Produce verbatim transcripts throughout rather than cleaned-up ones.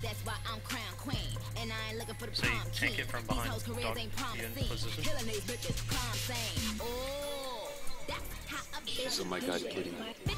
So you can't get from behind dog in position. Oh my god, Kitty.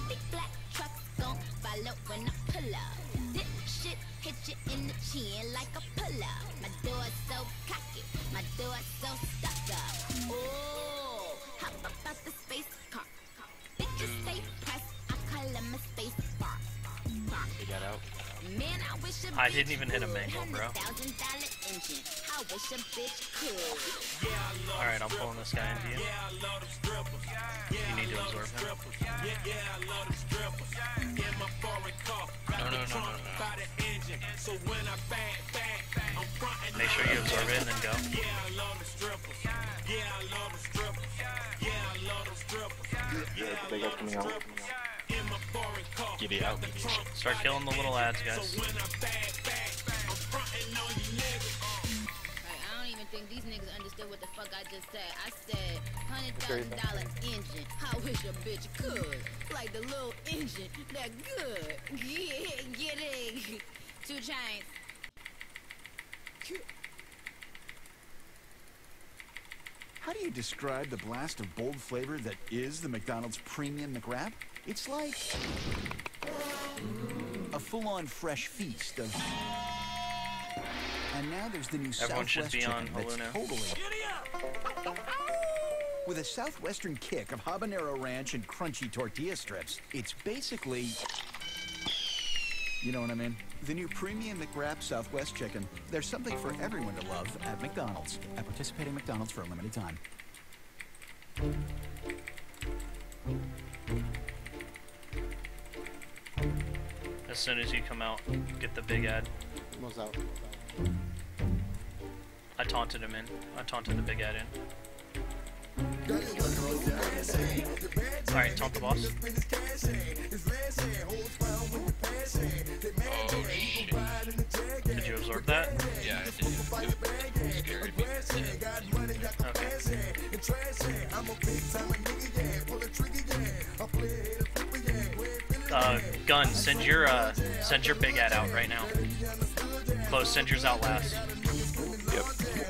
Hit you in the chin like a pull-up. My door so cocky, my door so stuck up. Ooh, hop up out the space car. Bitches stay pressed, I call them a space bar. They got out. Man, I wish a I didn't even hit a mango, bro. thousand dollar engine. I wish a bitch could. Alright, I'm pulling this guy into you. You need to absorb him. No, no, no, no, no. Make sure you absorb it and then go. Yeah, they got coming out. Get it out. Start killing the little ads, guys. I don't even think these niggas understood what the fuck I just said. I said, hundred thousand dollar engine. I wish a bitch could. Like the little engine, that good. Get, get it. Two chains. How do you describe the blast of bold flavor that is the McDonald's Premium McWrap? It's like a full-on fresh feast of... And now there's the new Everyone Southwest should be chicken on that's Haluna. totally... With a Southwestern kick of habanero ranch and crunchy tortilla strips, it's basically... You know what I mean? The new Premium McWrap Southwest Chicken. There's something for everyone to love at McDonald's. At participating McDonald's for a limited time. As soon as you come out, get the big ad. Almost out. I taunted him in. I taunted the big ad in. Alright, taunt the boss. Oh shit. Did you absorb that? Yeah, I did. It scared me. Okay. Uh, Gun, send your, uh, send your big ad out right now. Close, send yours out last. Yep.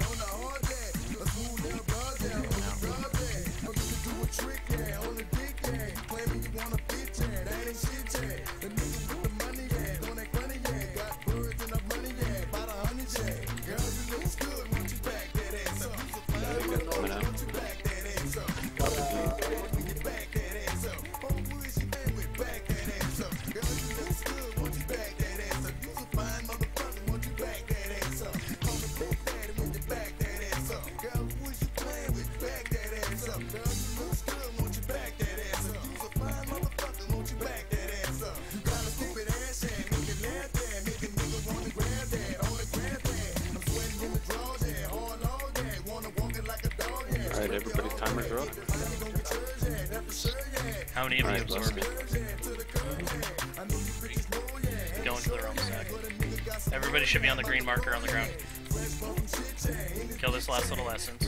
Coming out. Alright, everybody's timers are up. How many of you Alright, absorbed let's it? Go into the realm stack. Everybody should be on the green marker on the ground. Kill this last little essence.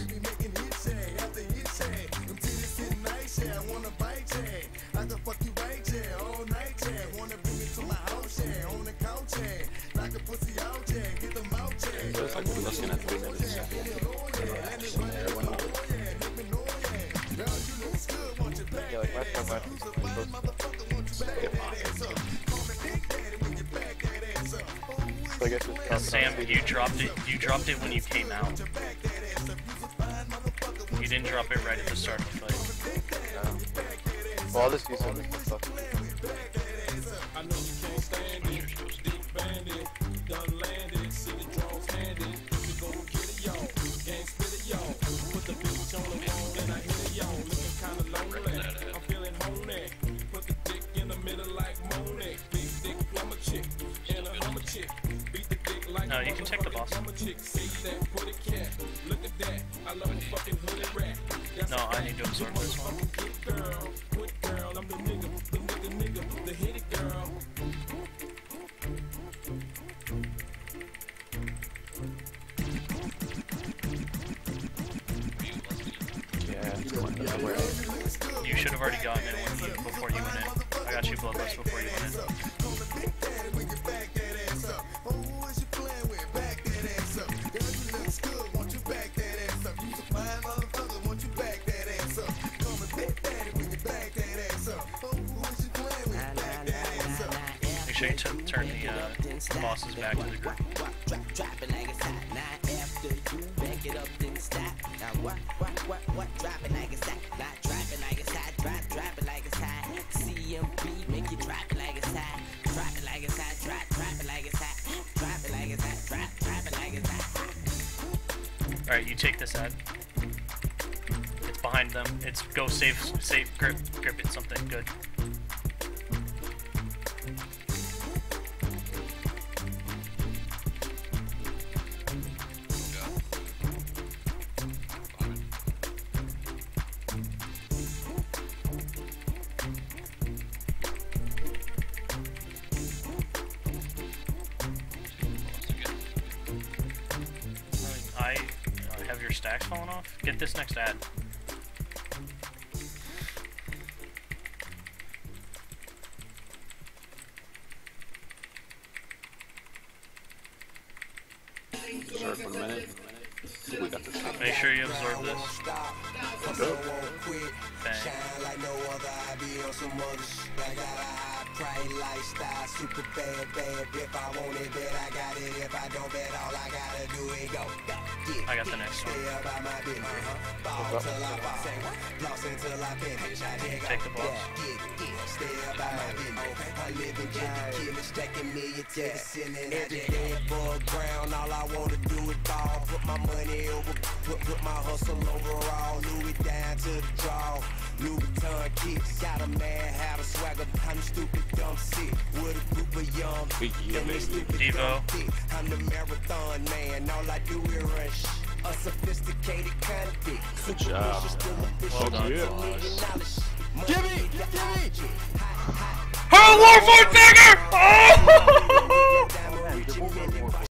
So it's like we're looking at three minutes. Yeah, like last time last So I guess it's Cause Sam, you dropped it. You dropped it when you came out. You didn't drop it right at the start of the fight. Um, well, I'll just use some of this stuff. No, you can take the boss. No, I need to absorb this one. You should have already gotten it when you, before you went in. I got you bloodlust before you went in. sure you t turn the uh, bosses back to the group. Alright, you take this ad. It's behind them. It's go save, save, grip, grip it, something good. I uh, have your stacks falling off. Get this next ad. Sorry for a minute. We got this. Make sure you absorb this. Go. Bang. I got the next one. Take the boss. All I wanna do is ball, put my money over, put, put my hustle overall, Louis down to the draw, Louis Vuitton kicks, got a mad, had a swagger, I'm stupid, dumb sick, with a group of young, Yeah, baby. Devo. I'm the marathon man, all I do is run sh a sophisticated kind of dick. Good job. Well done. Give me, give me! Her Warford Dagger! Oh!